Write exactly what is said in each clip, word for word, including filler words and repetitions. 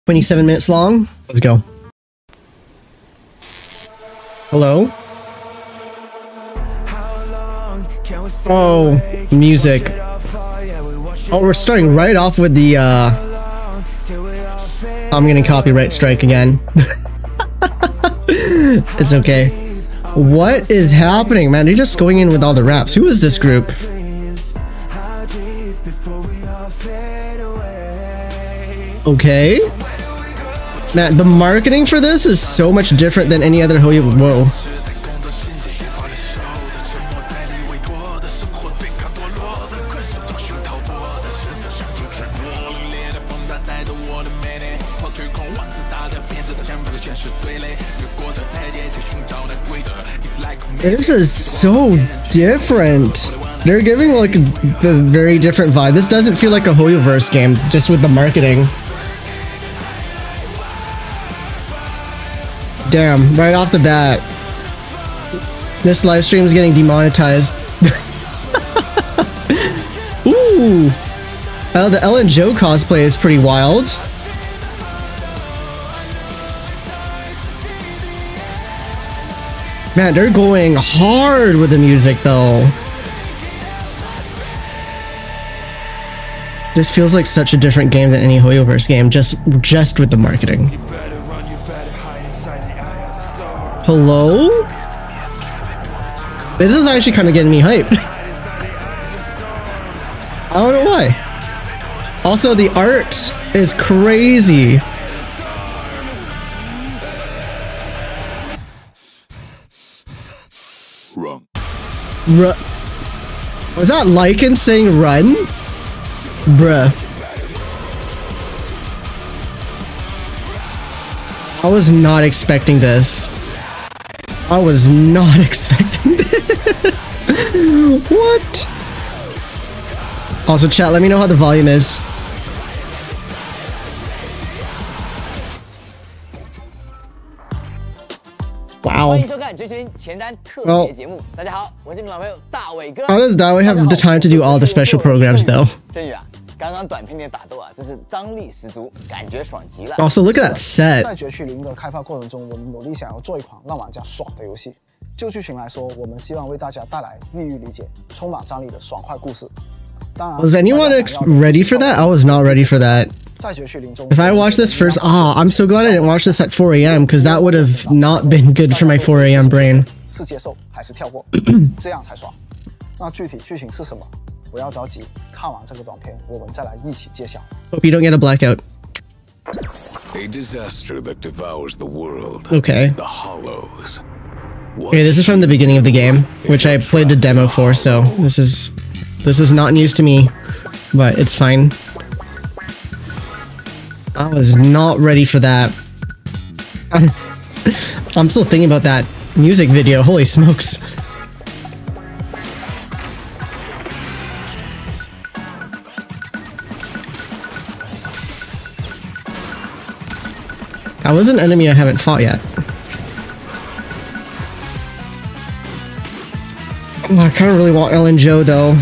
twenty-seven minutes long. Let's go. Hello? Oh, music. Oh, we're starting right off with the, uh... I'm getting copyright strike again. It's okay. What is happening, man? You're just going in with all the raps. Who is this group? Okay. Man, the marketing for this is so much different than any other Hoyo. Whoa. This is so different. They're giving like the very different vibe. This doesn't feel like a Hoyoverse game, just with the marketing. Damn, right off the bat. This live stream is getting demonetized. Ooh! Uh, the Ellen Joe cosplay is pretty wild. Man, they're going hard with the music though. This feels like such a different game than any Hoyoverse game, just just with the marketing. Hello? This is actually kind of getting me hyped. I don't know why. Also, the art is crazy. Run. Ru- Was that Lycan saying run? Bruh. I was not expecting this. I was not expecting this. What? Also, chat, let me know how the volume is. Wow. Well, how does Dawei have the time to do all the special programs though? Also, look at that set. 在绝区零的开发过程中，我们努力想要做一款让玩家爽的游戏。就剧情来说，我们希望为大家带来寓意理解、充满张力的爽快故事。当然 Was anyone ready for that? I was not ready for that. If I watched this first, ah, oh, I'm so glad I didn't watch this at four A M because that would have not been good for my four A M brain. 是接受还是跳过，这样才爽。那具体剧情是什么？不要着急，看完这个短片，我们再来一起揭晓。 Hope you don't get a blackout. A disaster that devours the world. Okay. The Hollows. Okay, this is from the beginning of the game, which I played the demo for, so this is this is not news to me, but it's fine. I was not ready for that. I'm still thinking about that music video. Holy smokes. That was an enemy I haven't fought yet. Oh, I kind of really want Ellen Joe though.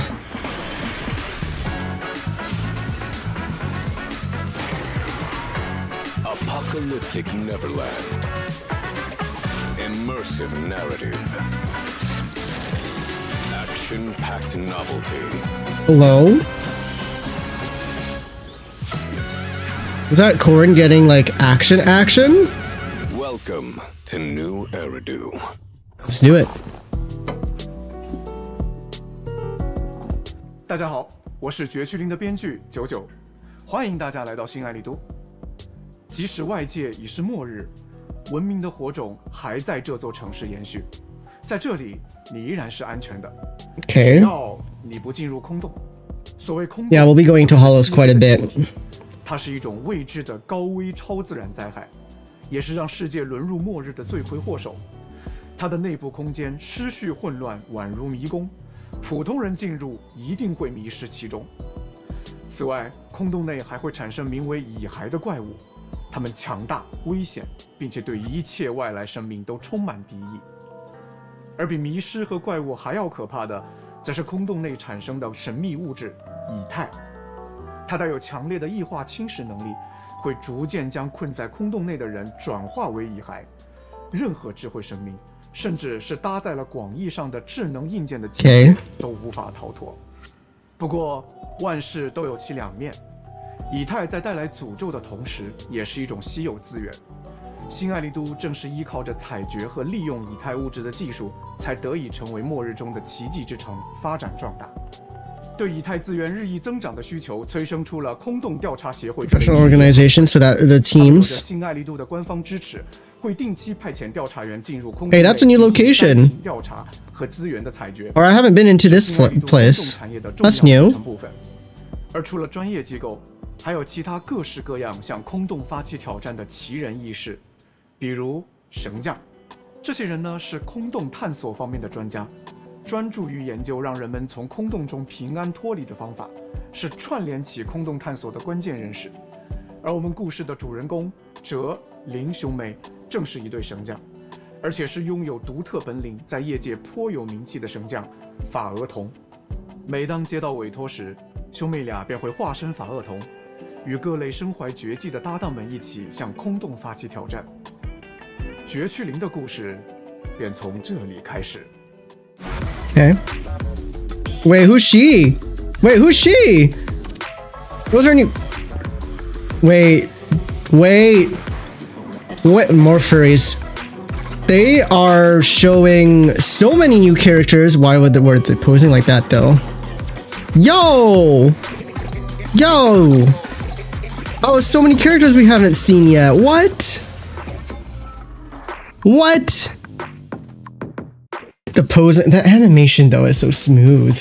Apocalyptic Neverland. Immersive narrative. Action-packed novelty. Hello? Is that Corrin getting like action action? Welcome to New Eridu. Let's do it. 大家好，我是绝区零的编剧九九，欢迎大家来到新爱丽都。即使外界已是末日，文明的火种还在这座城市延续，在这里你依然是安全的。 Okay. 只要你不进入空洞。所谓空洞 Yeah, we'll be going to Hollows quite a bit. 它是一种未知的高危超自然灾害，也是让世界沦入末日的罪魁祸首。它的内部空间失序混乱，宛如迷宫，普通人进入一定会迷失其中。此外，空洞内还会产生名为蚁骸的怪物，它们强大、危险，并且对一切外来生命都充满敌意。而比迷失和怪物还要可怕的，则是空洞内产生的神秘物质——蚁钛。它带有强烈的异化侵蚀能力， 会逐渐将困在空洞内的人转化为遗骸。任何智慧生命，甚至是搭载了广义上的智能硬件的机械，都无法逃脱。不过，万事都有其两面。以太在带来诅咒的同时，也是一种稀有资源。新艾利都正是依靠着采掘和利用以太物质的技术，才得以成为末日中的奇迹之城，发展壮大。对以太资源日益增长的需求，催生出了空洞调查协会 professional organization so that the teams 新艾利都的官方支持，会定期派遣调查员进入空洞 Hey, that's a new location. 调查和资源的采掘。 Or I haven't been into this place. That's new. 而除了专业机构，还有其他各式各样向空洞发起挑战的奇人异事，比如神将。这些人呢是空洞探索方面的专家，专注于研究让人们从空洞中平安脱离的方法，是串联起空洞探索的关键人士。而我们故事的主人公哲、林兄妹正是一对神将，而且是拥有独特本领、在业界颇有名气的神将法厄同。每当接到委托时，兄妹俩便会化身法厄同，与各类身怀绝技的搭档们一起向空洞发起挑战。绝区灵的故事便从这里开始。 Okay. Wait, who's she? Wait, who's she? Those are new. Wait, wait, wait, more furries. They are showing so many new characters. Why would they, were they posing like that though? Yo! Yo! Oh, so many characters we haven't seen yet. What? What? The posing, the animation though is so smooth.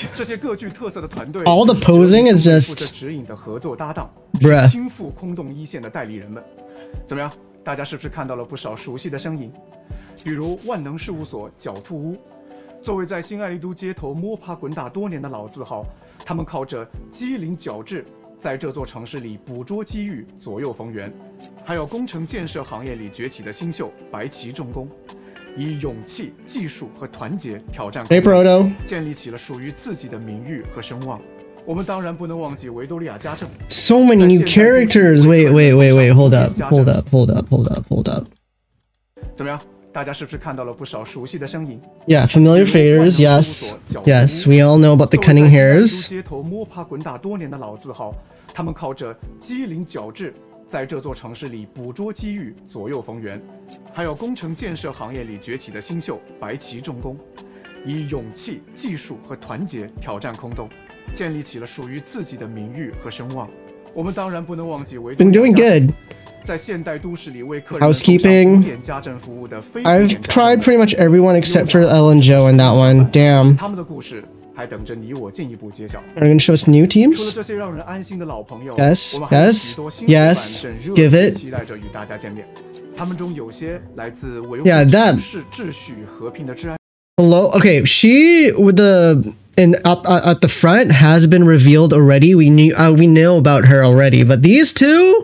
All the posing is just bruh. 倾覆空洞一线的代理人们，怎么样？大家是不是看到了不少熟悉的身影？比如万能事务所狡兔屋，作为在新艾利都街头摸爬滚打多年的老字号，他们靠着机灵矫智，在这座城市里捕捉机遇，左右逢源。还有工程建设行业里崛起的新秀白旗重工，以勇气、技术和团结挑战， Hey, Proto. 建立起了属于自己的名誉和声望。我们当然不能忘记维多利亚家政。 So many new characters. Wait, wait, wait, wait. Hold up, hold up, hold up, hold up, hold up. 怎么样？大家是不是看到了不少熟悉的身影？ Yeah, familiar faces. Yes, yes. We all know about the cunning hairs. 街头摸爬滚打多年的老字号，他们靠着机灵矫智，在这座城市里捕捉机遇，左右逢源。还有工程建设行业里崛起的新秀白旗重工，以勇气、技术和团结挑战空洞，建立起了属于自己的名誉和声望。我们当然不能忘记维多利亚 Been doing good. 在现代都市里为客人 Housekeeping. I've tried pretty much everyone except for Elle and Joe in that one. Damn. 他们的故事还等着你我进一步揭晓。 Are you gonna show us new 除了 teams? 这些让人安心的老朋友， Yes, 我们还有 yes, 许多新伙伴 yes, 正热 give 切 it. 期待着与大家见面。他们中有些来自维护 Yeah, that- 城市秩序和平的治安。 Hello. Okay, she with the in up uh, at the front has been revealed already. We knew uh, we know about her already, but these two.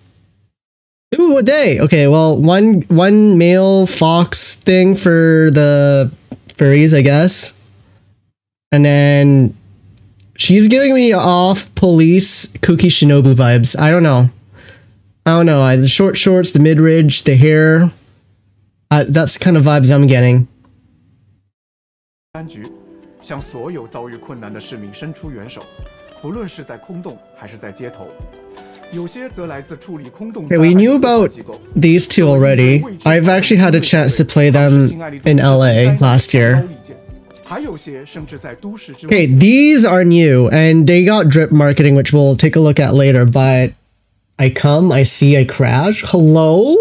Who were they? Okay, well, one one male fox thing for the furries, I guess, and then she's giving me off police Kuki Shinobu vibes. I don't know. I don't know. I, the short shorts, the mid ridge, the hair. Uh, that's the kind of vibes I'm getting. 安局向所有遭遇困难的市民伸出援手，不论是在空洞还是在街头。有些则来自处理空洞 Okay, we knew about these two already. I've actually had a chance to play them in L A last year. 还有些甚至在都市之外。 Okay, these are new, and they got drip marketing, which we'll take a look at later, but I come, I see, I crash. Hello?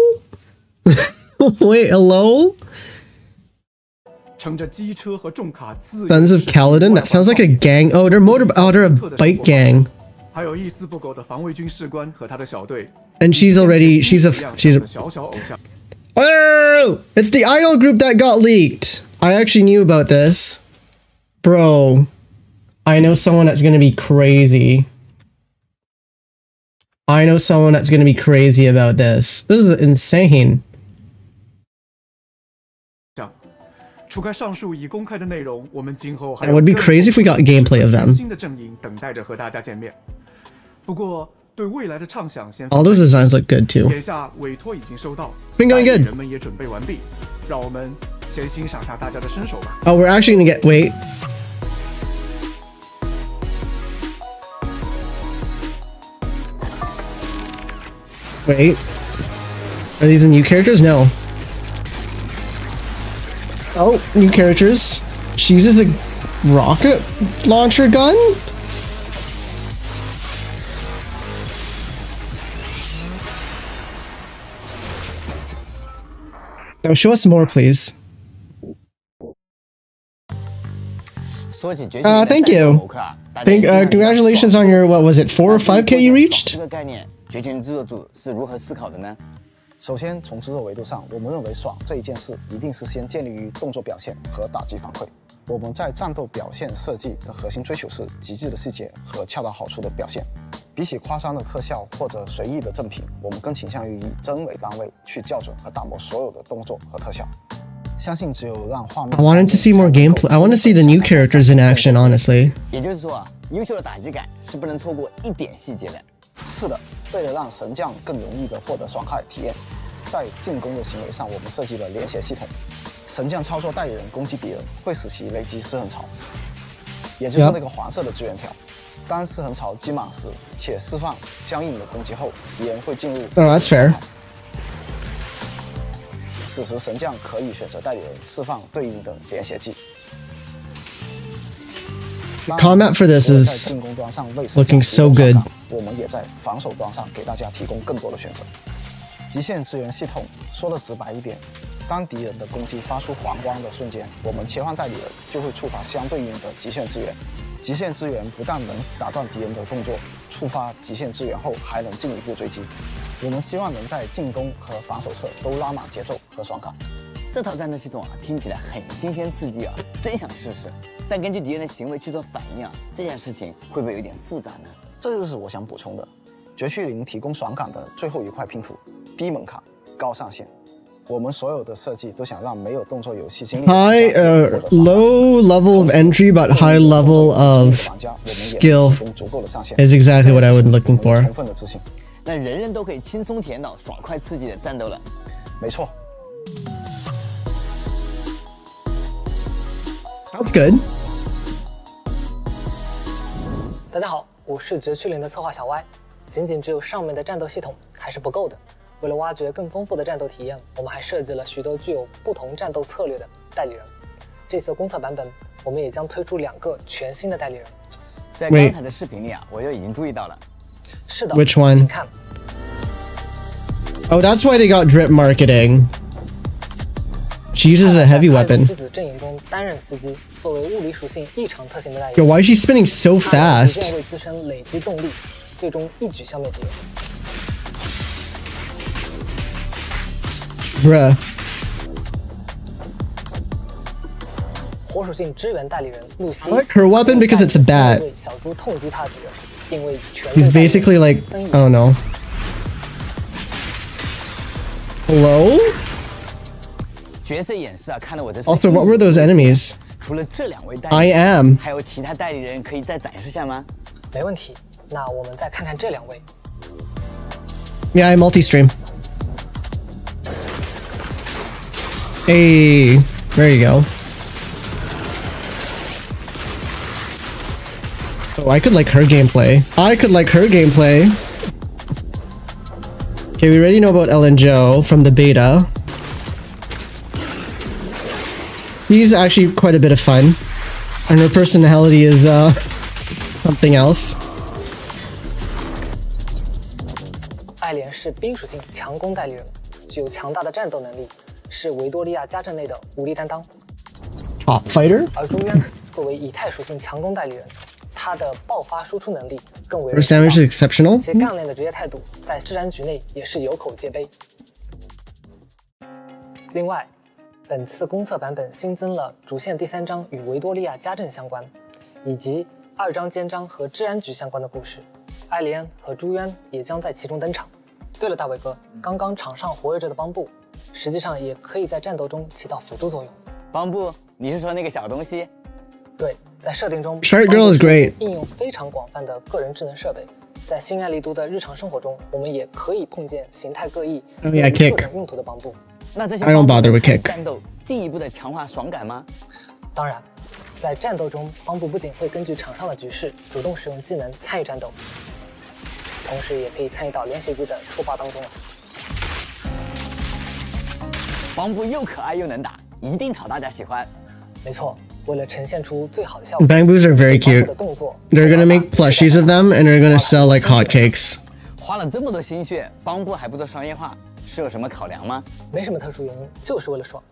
Wait, hello? Sons of Kaladin? That sounds like a gang. Oh, they're motor, oh, they're a bike gang. And she's already, she's a, she's a... Oh! It's the idol group that got leaked. I actually knew about this. Bro. I know someone that's gonna be crazy. I know someone that's gonna be crazy about this. This is insane. It would be crazy if we got gameplay of them. 对未来的畅想先 All those designs look good too. 眼下委托已经收到， Been going good. 人们也准备完毕，让我们先欣赏下大家的身手吧。 Oh, we're actually gonna get wait. Wait. Are these the new characters? No. Oh, new characters. She uses a rocket launcher gun? Oh, show us more, please. Uh, thank you. Thank, uh, congratulations on your, what was it, four or five K you reached? 绝群制作组是如何思考的呢？ 首先，从制作维度上，我们认为爽这一件事一定是先建立于动作表现和打击反馈。我们在战斗表现设计的核心追求是极致的细节和恰到好处的表现。比起夸张的特效或者随意的正品，我们更倾向于以帧为单位去校准和打磨所有的动作和特效。相信只有让画面 I wanted to see more gameplay. I want to see the new characters in action, honestly. 也就是说啊，优秀的打击感是不能错过一点细节的。 是的，为了让神将更容易地获得爽快体验，在进攻的行为上，我们设计了连携系统。神将操作代理人攻击敌人，会使其累积尸痕槽，也就是那个黄色的支援条。当尸痕槽积满时，且释放僵硬的攻击后，敌人会进入。 Oh, that's fair. 此时神将可以选择代理人释放对应的连携技。 Combat for this is looking so good. 我们也在防守端上给大家提供更多的选择。极限支援系统说的直白一点，当敌人的攻击发出黄光的瞬间，我们切换代理人就会触发相对应的极限支援。极限支援不但能打断敌人的动作，触发极限支援后还能进一步追击。我们希望能在进攻和防守侧都拉满节奏和爽感。 这套战斗系统啊，听起来很新鲜刺激啊，真想试试。但根据敌人的行为去做反应啊，这件事情会不会有点复杂呢？ 这就是我想补充的。绝区零提供爽感的最后一块拼图，低门槛、高上限。我们所有的设计都想让没有动作游戏经历 high, uh, low level of entry, but high level of skill is exactly what I was looking for. 充分的自信， 那人人都可以轻松体验到爽快刺激的战斗了。 没错。 That's good. 大家好，我是绝区零的策划小歪。仅仅只有上面的战斗系统还是不够的。为了挖掘更丰富的战斗体验，我们还设计了许多具有不同战斗策略的代理人。这次公测版本，我们也将推出两个全新的代理人。 在刚才的视频里啊，我就已经注意到了。 是的 ，Which one? 请看。 Oh, that's why they got drip marketing. She uses a heavy weapon. 之子阵营中担任司机，作为物理属性异常特性的代理 Yo, 人。 why is she spinning so 他 fast? 逐渐为自身累积动力，最终一举消灭敌人。 Bruh. 火属性支援代理人露西 I like her weapon because it's a bat. 为小猪痛击他的敌人，并为全 He's basically like, I don't know. Hello? 角色演示啊，看得我这。 Also, what were those enemies? 除了这两位代理人 I am. 还有其他代理人可以再展示下吗？ 没问题。那我们再看看这两位。 Yeah, I multi-stream. Hey, there you go. Oh, I could like her gameplay. I could like her gameplay. Okay, we already know about Ellen Joe from the beta. He's actually quite a bit of fun. And her personality is, uh, something else. 艾莲是冰属性强攻代理人，具有强大的战斗能力，是维多利亚家阵内的武力担当。 Top fighter? 而朱渊作为以太属性强攻代理人，他的爆发输出能力更为 Burst damage is exceptional. 其干练的职业态度在自然局内也是有口皆碑。另外，本次公测版本新增了主线第三章与维多利亚家阵相关，以及二章间章和治安局相关的故事。艾莉安和朱渊也将在其中登场。对了，大伟哥，刚刚场上活跃着的邦布，实际上也可以在战斗中起到辅助作用。 邦布，你是说那个小东西？ 对，在设定中 Shark Girl is great. 应用非常广泛的个人智能设备， 在新爱丽都的日常生活中，我们也可以碰见形态各异、 Oh yeah, 有 kick. 各种用途的帮布。 那这些 I don't bother with 帮 kick. 布战斗进一步的强化爽感吗？ 当然，在战斗中，帮布不仅会根据场上的局势主动使用技能参与战斗，同时也可以参与到连袭击的触发当中。 帮布又可爱又能打，一定讨大家喜欢。 没错，为了呈现出最好的效果， Bamboos are very 帮 cute. 布的动作 They're gonna make plushies of them and they're gonna sell like hotcakes. 花了这么多心血，帮布还不做商业化，是有什么考量吗？ 没什么特殊原因，就是为了爽。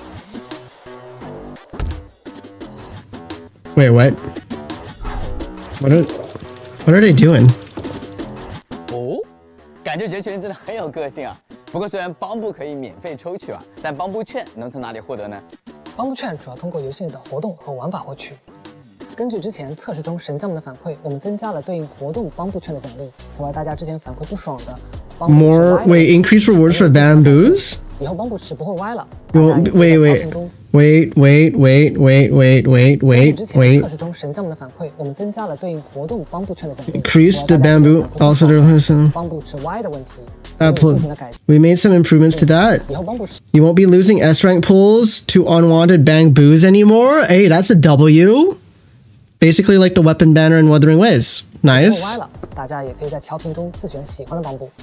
Wait, what? What are, what are they doing? 哦，感觉绝群真的很有个性啊。不过虽然帮布可以免费抽取啊，但帮布券能从哪里获得呢？ 帮布券主要通过游戏里的活动和玩法获取。根据之前测试中神将们的反馈，我们增加了对应活动帮布券的奖励。此外，大家之前反馈不爽的帮布是 More 歪的 wait, increase rewards for bamboos? 以后帮布是不会歪了。 Well, wait, wait, wait, wait, wait, wait, wait, wait, wait, 之前 wait. 测试中神将们的反馈，我们增加了对应活动帮布券的奖励。 Increase the 此外大家之前 bamboo. 反馈不 Also, 爽 there's some. 帮布是歪的问题， Uh, 我们进行了改进。 we made some improvements to that. 以后帮布是 You won't be losing S rank pulls to unwanted bamboos anymore. Hey, that's a W. Basically like the weapon banner in Wuthering Waves. 不会 Nice. 歪了，大家也可以在调频中自选喜欢的帮布。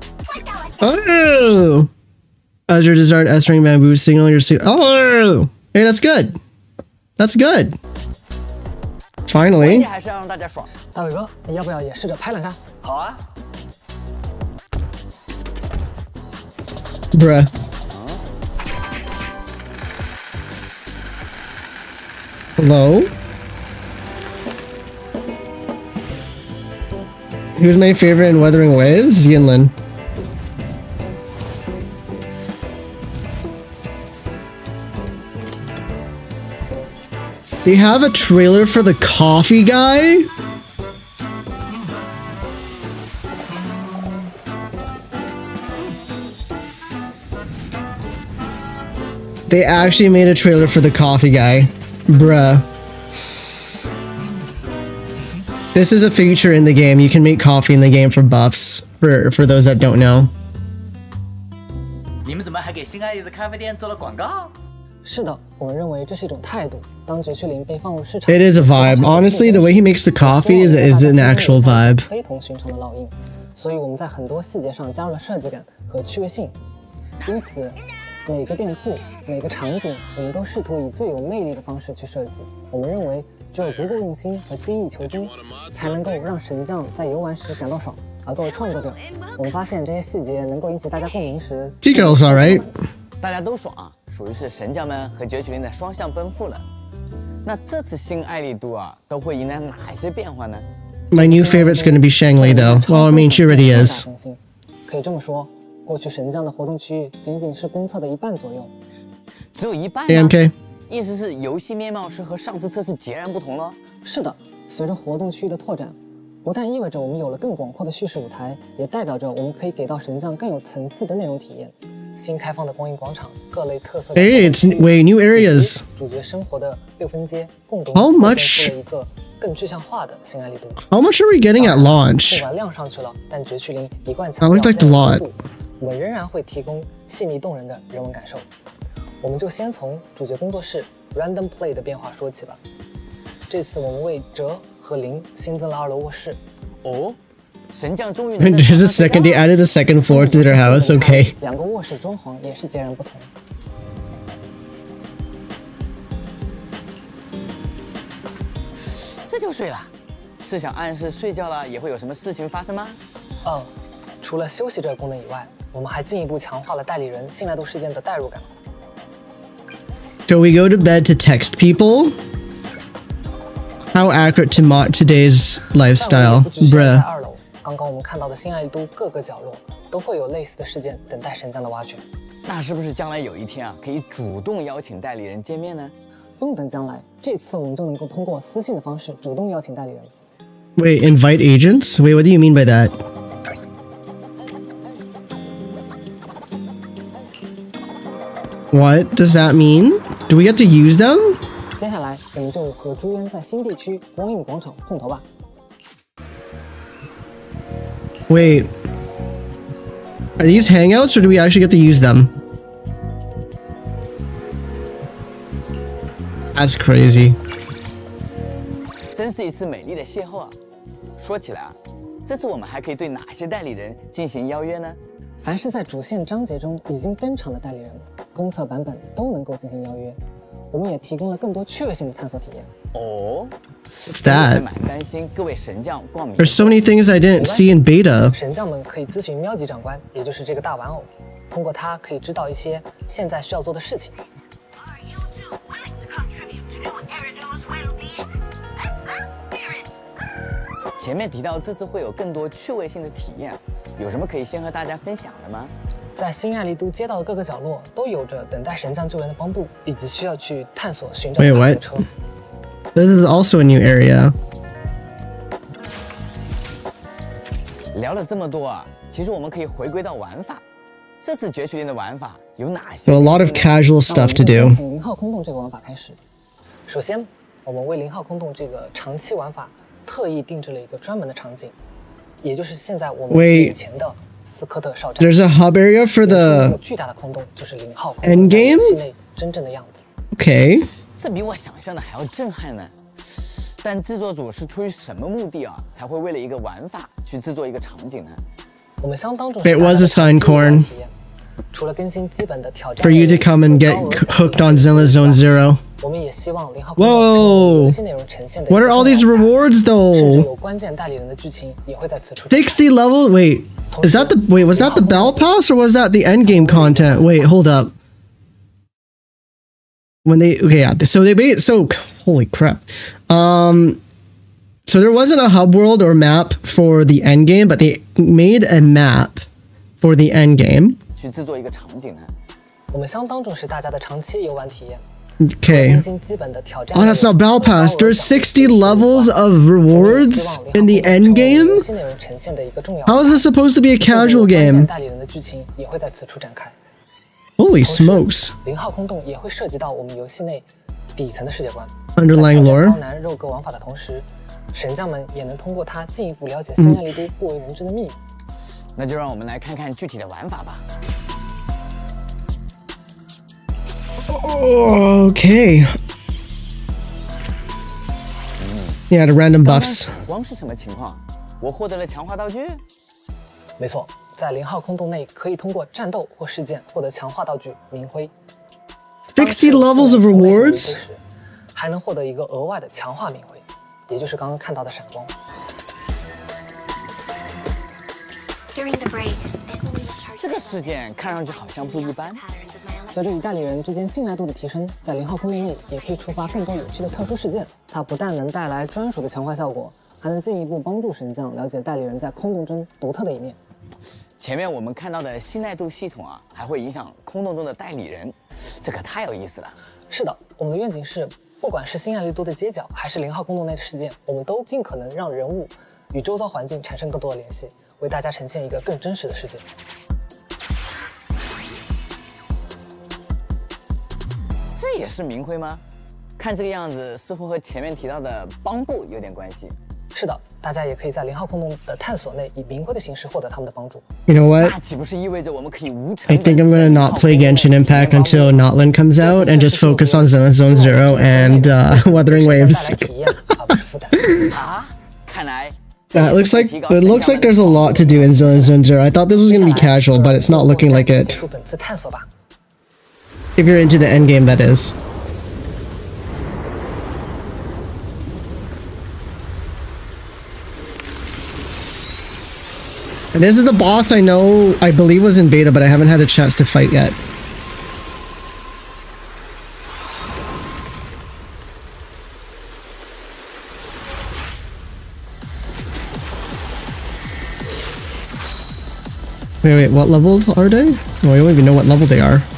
Oh! As your desired S rank bamboo signal your sig- Oh! Hey, that's good. That's good. 关 Finally. 键还是要让大家爽。 大伟哥，你要不要也试着拍两下？ 好啊。 Bruh. Hello? Who's my favorite in Wuthering Waves? Yinlin. They have a trailer for the coffee guy? They actually made a trailer for the coffee guy. Bruh. This is a feature in the game. You can make coffee in the game for buffs. For for those that don't know. 你们怎么还给新爱丽的咖啡店做了广告？ 是的，我们认为这是一种态度。当绝区零被放入市场， It is a vibe. Honestly, the way he makes the coffee is is an actual vibe. 非同寻常的烙印，所以我们在很多细节上加入了设计感和趣味性。因此，每个店铺、每个场景，我们都试图以最有魅力的方式去设计。我们认为，只有足够用心和精益求精，才能够让神将在游玩时感到爽。而作为创作者，我们发现这些细节能够引起大家共鸣时， G girl's alright. 大家都爽啊，属于是神将们和绝区零的双向奔赴了。那这次新爱丽都啊，都会迎来哪些变化呢？ My new favorite's gonna be Shangli though. Well, I mean, she already is. 可以这么说，过去神将的活动区域仅仅是公测的一半左右。 只有一半吗？ A M K. 意思是游戏面貌是和上次测试截然不同了。 是的，随着活动区域的拓展，不但意味着我们有了更广阔的叙事舞台，也代表着我们可以给到神将更有层次的内容体验。新开放的光影广场，各类特色的 Hey, it's wait, new areas. 主角生活的六分街，共同 How 构 much- 建出了一个更具象化的新爱丽都。 How much are we getting at 尽 launch? 管量上去了，但绝区零一贯 I 强调 liked a 亮 lot. 度，我们仍然会提供细腻动人的人文感受。我们就先从主角工作室 Random Play 的变化说起吧。这次我们为哲和林新增了二楼卧室。 哦，神将终于能在 There's a 床上 second. 睡 They 觉了 added a second floor to their house. Okay. 两个卧室装潢也是截然不同。 这就睡了，是想暗示睡觉了也会有什么事情发生吗？ 嗯，除了休息这个功能以外，我们还进一步强化了代理人信赖度事件的代入感。 So we go to bed to text people. How accurate to mod today's 但我们 lifestyle, 也不只是在 bruh. 二楼，刚刚我们看到的新爱丽都各个角落都会有类似的事件等待神将的挖掘。 那是不是将来有一天啊，可以主动邀请代理人见面呢？ 不用等将来，这次我们就能够通过私信的方式主动邀请代理人。 Wait, invite agents? Wait, what do you mean by that? What does that mean? Do we get to use them? 接下来，我们就和朱渊在新地区光影广场碰头吧。 Wait. Are these hangouts or do we actually get to use them? That's crazy. 真是一次美丽的邂逅啊！说起来啊，这次我们还可以对哪些代理人进行邀约呢？ 凡是在主线章节中已经登场的代理人，公测版本都能够进行邀约。我们也提供了更多趣味性的探索体验。 哦 What's that? 蛮担心各位神将逛迷。 There's so many things I didn't see in beta. 神将们可以咨询喵吉长官，也就是这个大玩偶，通过他可以知道一些现在需要做的事情。 前面提到这次会有更多趣味性的体验，有什么可以先和大家分享的吗？ 在新爱丽都街道的各个角落都有着等待神将救援的帮部，以及需要去探索寻找的 Wait, 卡 what? 车。 This is also a new area. 聊了这么多啊，其实我们可以回归到玩法。这次绝取链的玩法有哪些 So a lot of casual stuff to 那我 do. 们就先从零号空洞这个玩法开始。首先，我们为零号空洞这个长期玩法特意定制了一个专门的场景，也就是现在我们 Wait. 眼前的斯科特哨站。 There's a hub area for 这个 the 巨大的空洞就是零号空 end 洞在 game? 游戏内真正的样子。 Okay. 这比我想象的还要震撼呢。但制作组是出于什么目的啊，才会为了一个玩法去制作一个场景呢？ 我们相当重 It 视大 was 家 a 的长期 sign 游玩 corn 体验，除了更新基本的挑战 for you to come and get hooked on Zilla Zone Zero. 我们也希望零号空洞成为游戏内容呈现的 What are all these rewards 甚至 though? 有关键代理人的剧情也会在此出现。 sixty level? Wait, is that the wait? Was that the Battle Pass or was that the end game content? Wait, hold up. When they okay, yeah. So they made so holy crap. Um, so there wasn't a hub world or map for the end game, but they made a map for the end game. 去制作一个场景呢？ 我们相当重视大家的长期游玩体验。 Okay. 更新基本的挑战 Oh, that's not Battle Pass. There's sixty levels of rewards in the end game. 游戏内容呈现的一个重要。 How is this supposed to be a casual 关键 game? 代理人的剧情也会在此处展开。 Holy smokes. 零号空洞也会涉及到我们游戏内底层的世界观。 Underlying 在挑 lore. 战高难肉鸽玩法的同时，神将们也能通过它进一步了解新爱丽都不为人知的秘密。 那就让我们来看看具体的玩法吧。 Okay. Yeah, the random 刚刚 buffs. 闪光是什么情况？我获得了强化道具。 没错，在零号空洞内可以通过战斗或事件获得强化道具明辉。 sixty levels of rewards? 还能获得一个额外的强化明辉，也就是刚刚看到的闪光。 这个事件看上去好像不一般。 随着与代理人之间信赖度的提升，在零号空洞内也可以触发更多有趣的特殊事件。它不但能带来专属的强化效果，还能进一步帮助神将了解代理人在空洞中独特的一面。 前面我们看到的信赖度系统啊，还会影响空洞中的代理人，这可太有意思了。 是的，我们的愿景是，不管是新爱丽都的街角，还是零号空洞内的事件，我们都尽可能让人物与周遭环境产生更多的联系，为大家呈现一个更真实的世界。 这也是明辉吗？看这个样子，似乎和前面提到的帮部有点关系。 是的，大家也可以在零号空洞的探索内以明辉的形式获得他们的帮助。 You know 那 what? 岂不是意味着我们可以无成 I 本 think I'm gonna not play Genshin Impact until Notland comes out and just focus on Zilla Zone Zero and uh, Wuthering Waves. 体验而不是负担。 啊？看来 Yeah, it looks like it looks like there's a lot to do in Zilla Zone Zero. I thought this was gonna be casual, but it's not looking like 结 it. 束本次探索吧。 If you're into the end game, that is. And this is the boss I know, I believe was in beta, but I haven't had a chance to fight yet. Wait, wait, what levels are they? Oh, I don't even know what level they are.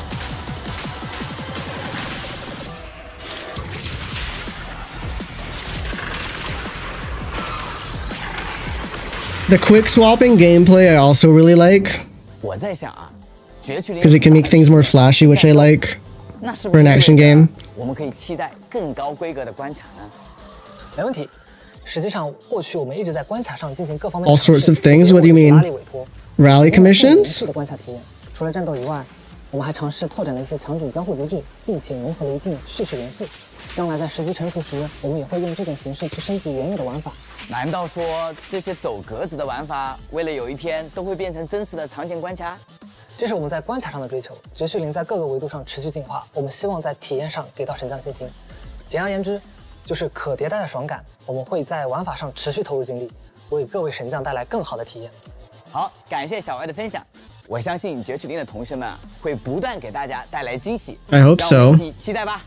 The quick swapping gameplay I also really like, 我在想啊，绝区 because it can make things more flashy, which I like 那是 for 不是 an action game. 我们可以期待更高规格的关卡呢？ 没问题。 实际上，过去我们一直在关卡上进行各方面 All sorts of things? What do you mean? 拉力委托 Rally commissions? 的关卡体验。除了战斗以外，我们还尝试拓展了一些场景交互机制，并且融合了一定叙事元素。将来在时机成熟时，我们也会用这种形式去升级原有的玩法。 难道说这些走格子的玩法，为了有一天都会变成真实的场景关卡？ 这是我们在关卡上的追求。绝区零在各个维度上持续进化，我们希望在体验上给到神将信心。简而言之，就是可迭代的爽感。我们会在玩法上持续投入精力，为各位神将带来更好的体验。 好，感谢小歪的分享。我相信绝区零的同学们啊，会不断给大家带来惊喜。 I hope so. 让我们一起期待吧。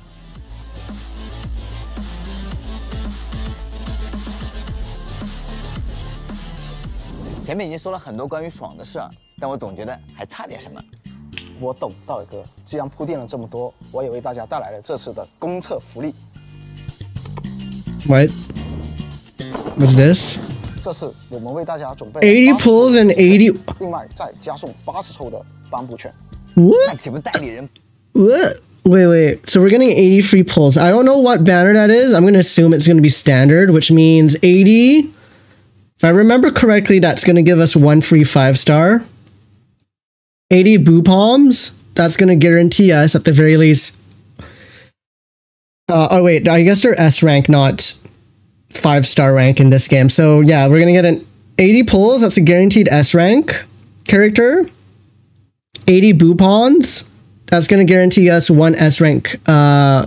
前面已经说了很多关于爽的事儿，但我总觉得还差点什么。 我懂，道伟哥，既然铺垫了这么多，我也为大家带来了这次的公测福利。 What? What's this? 这次我们为大家准备了 eighty pulls and eighty. 另外再加送八十抽的颁布券。 What? 那岂不代理人 What? Wait, wait. So we're getting eighty free pulls. I don't know what banner that is. I'm going to assume it's going to be standard, which means eighty. If I remember correctly, that's going to give us one free five star. eighty boo palms. That's going to guarantee us, at the very least. Uh, oh, wait. I guess they're S rank, not five star rank in this game. So, yeah, we're going to get an eighty pulls. That's a guaranteed S rank character. eighty boo palms. That's going to guarantee us one S rank uh,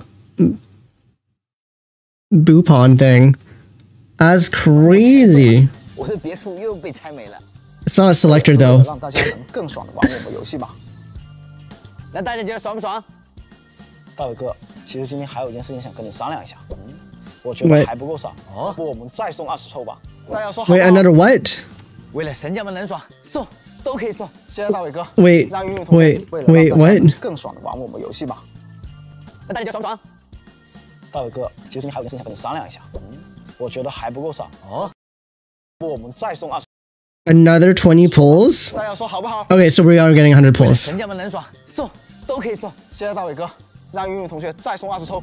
boo pawn thing. That's crazy. 我的别墅又被拆没了。 It's not a selector though. 让大家能更爽的玩我们游戏吧。 那大家觉得爽不爽？ 道伟哥，其实今天还有一件事情想跟你商量一下，我觉得还不够爽，要不我们再送二十抽吧？大家说好不 Wait, 好？ another what? 为了神将们能爽，送都可以送。 谢谢道伟哥。 Wait, 让云云同学 wait, 为了 wait, 让大家 what? 能更爽的玩我们游戏吧。 那大家觉得爽不爽？ 道伟哥，其实今天还有一件事情想跟你商量一下，我觉得还不够爽， 哦， 不我们再送二十。 Another twenty pulls? 大家说好不好？ Okay, so we are getting one hundred 为了 pulls. 神将们能爽，送都可以送。 谢谢道伟哥，让云云同学再送二十抽。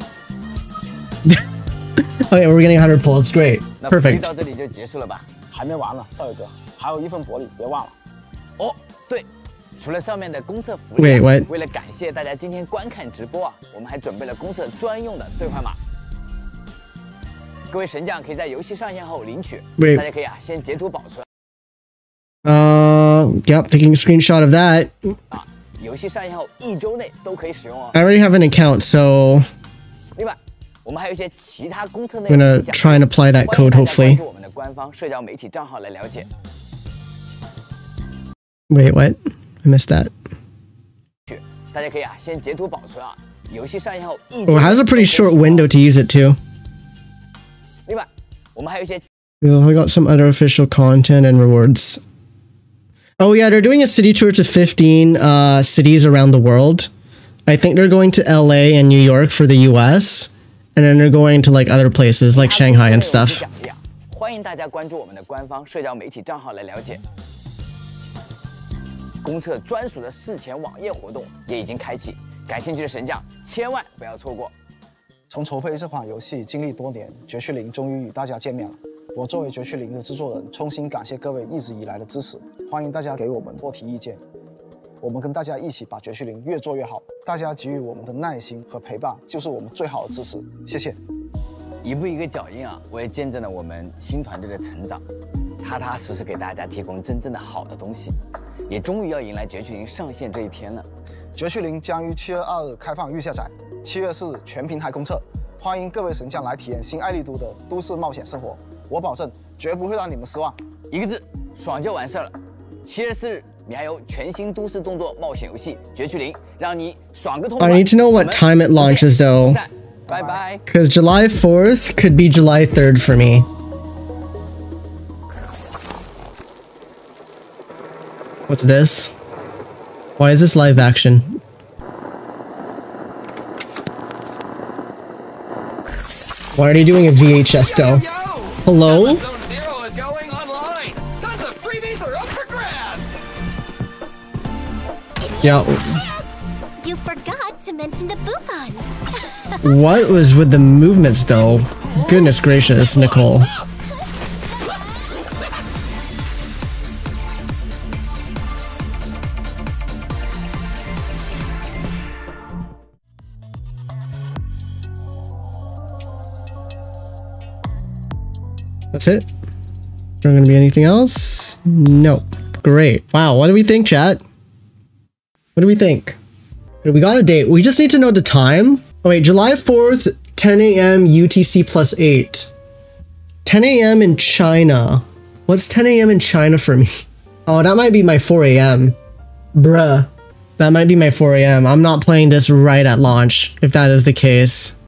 Okay, we're getting one hundred pulls. Great. 那福利 Perfect. 到这里就结束了吧？ 还没完呢，道伟哥，还有一份薄礼，别忘了。 哦，对，除了上面的公测福利、 Wait, what? 为了感谢大家今天观看直播啊，我们还准备了公测专用的兑换码。各位神将可以在游戏上线后领取， Wait. 大家可以啊先截图保存。 Uh, yep, taking a screenshot of that. 啊，游戏上线后一周内都可以使用哦。 I already have an account, so 另外，我们还有一些其他公测内 I'm 容 gonna 及奖 try and apply that 欢迎 code, 大家 hopefully. 关注我们的官方社交媒体账号来了解。 Wait, what? I missed that. 大家可以啊先截图保存啊，游戏上线后一 Oh, 周 it 内 has a 都可 pretty 以使 short 用哦 window to use it too. 另外，我们还有一些 We also got some other official content and rewards. Oh yeah, they're doing a city tour to fifteen uh, cities around the world. I think they're going to L A and New York for the U S, and then they're going to like other places like Shanghai and stuff. 欢迎大家关注我们的官方社交媒体账号来了解。公测专属的事前网页活动也已经开启，感兴趣的神将千万不要错过。 从筹备这款游戏经历多年，绝区零终于与大家见面了。我作为绝区零的制作人，衷心感谢各位一直以来的支持，欢迎大家给我们多提意见。我们跟大家一起把绝区零越做越好，大家给予我们的耐心和陪伴，就是我们最好的支持。谢谢。 一步一个脚印啊，我也见证了我们新团队的成长，踏踏实实给大家提供真正的好的东西，也终于要迎来绝区零上线这一天了。 绝区零将于七月二日开放预下载，七月四日全平台公测，欢迎各位神将来体验新爱丽都的都市冒险生活，我保证绝不会让你们失望。 一个字，爽就完事了。七月四日，你还有全新都市动作冒险游戏《绝区零》，让你爽个痛快。 I need to know what time it launches though, 拜拜。 because July fourth could be July third for me. What's this? Why is this live action? Why are they doing a V H S though? Hello? Zone Zero is going online. Tons of freebies are up for grabs. Yeah. You forgot to mention the Boopons. What was with the movements though? Goodness gracious, Nicole. That's it? Not gonna be anything else? Nope. Great. Wow, what do we think, chat? What do we think? We got a date. We just need to know the time. Oh wait, July fourth, ten A M U T C plus eight. ten A M in China. What's ten A M in China for me? Oh, that might be my four A M Bruh. That might be my four A M I'm not playing this right at launch, if that is the case.